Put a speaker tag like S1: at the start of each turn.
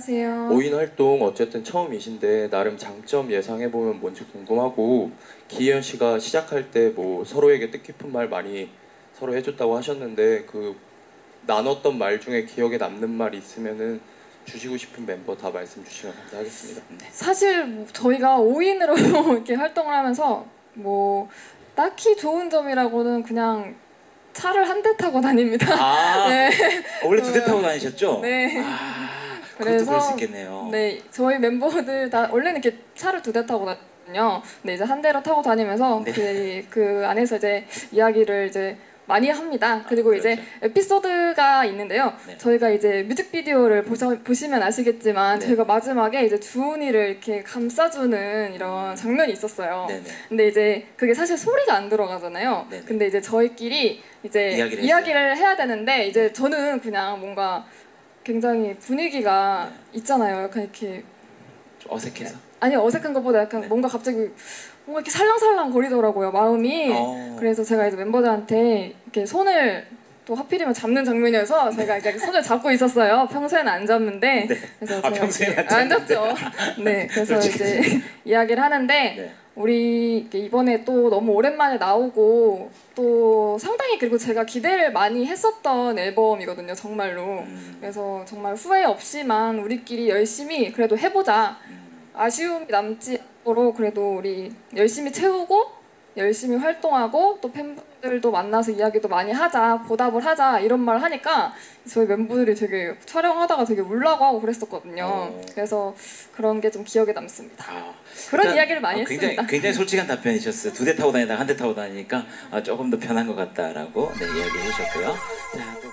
S1: 안녕하세요.
S2: 5인 활동 어쨌든 처음이신데 나름 장점 예상해보면 뭔지 궁금하고, 기현 씨가 시작할 때 뭐 서로에게 뜻깊은 말 많이 서로 해줬다고 하셨는데 그 나눴던 말 중에 기억에 남는 말 있으면은 주시고 싶은 멤버 다 말씀 주시면 감사하겠습니다.
S1: 사실 저희가 5인으로 이렇게 활동을 하면서 뭐 딱히 좋은 점이라고는 그냥 차를 한 대 타고 다닙니다.
S3: 아,
S1: 네.
S3: 원래 두 대 타고 다니셨죠?
S1: 네.
S3: 그것도 그럴 수 있겠네요.
S1: 네, 저희 멤버들 다 원래는 이렇게 차를 두 대 타고 다니거든요. 근데 이제 한 대로 타고 다니면서
S3: 네.
S1: 그 안에서 이제 이야기를 이제 많이 합니다. 그리고
S3: 그렇죠.
S1: 이제 에피소드가 있는데요.
S3: 네.
S1: 저희가 이제 뮤직비디오를 보시면 아시겠지만
S3: 네.
S1: 저희가 마지막에 이제 주은이를 이렇게 감싸주는 이런 장면이 있었어요.
S3: 네네.
S1: 근데 이제 그게 사실 소리가 안 들어가잖아요.
S3: 네네.
S1: 근데 이제 저희끼리 이제 이야기를 해야 되는데 이제 저는 그냥 뭔가 굉장히 분위기가 있잖아요. 약간 이렇게
S3: 좀 어색해서?
S1: 아니 어색한 것보다 약간 뭔가 갑자기 뭔가 이렇게 살랑살랑 거리더라고요, 마음이. 그래서 제가 이제 멤버들한테 이렇게 손을 또 하필이면 잡는 장면이어서 제가 이렇게 손을 잡고 있었어요. 평소에는 안 잡는데.
S3: 네.
S1: 그래서
S3: 평소에는
S1: 안 잡죠. 네, 그래서 이제 이야기를 하는데
S3: 네.
S1: 우리 이번에 또 너무 오랜만에 나오고 또 상당히 그리고 제가 기대를 많이 했었던 앨범이거든요, 정말로. 그래서 정말 후회 없이만 우리끼리 열심히 그래도 해보자. 아쉬움이 남지 않도록 그래도 우리 열심히 채우고 열심히 활동하고 또 팬분들도 만나서 이야기도 많이 하자, 보답을 하자 이런 말 하니까 저희 멤버들이 되게 촬영하다가 되게 울라고 하고 그랬었거든요. 그래서 그런 게 좀 기억에 남습니다. 그런 이야기를 많이 했습니다.
S3: 굉장히 솔직한 답변이셨어요. 두 대 타고 다니다가 한 대 타고 다니니까 조금 더 편한 것 같다라고 이야기해 주셨고요. 자, 또